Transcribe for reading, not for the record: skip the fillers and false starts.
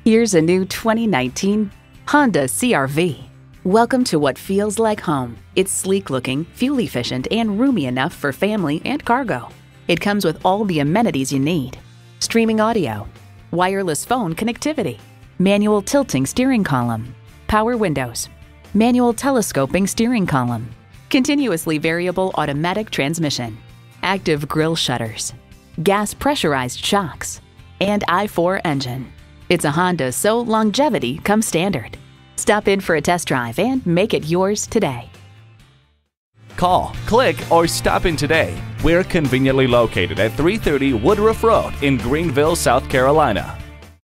Here's a new 2019 Honda CR-V. Welcome to what feels like home. It's sleek-looking, fuel-efficient, and roomy enough for family and cargo. It comes with all the amenities you need: streaming audio, wireless phone connectivity, manual tilting steering column, power windows, manual telescoping steering column, continuously variable automatic transmission, active grille shutters, gas pressurized shocks, and i4 engine. It's a Honda, so longevity comes standard. Stop in for a test drive and make it yours today. Call, click, or stop in today. We're conveniently located at 330 Woodruff Road in Greenville, South Carolina.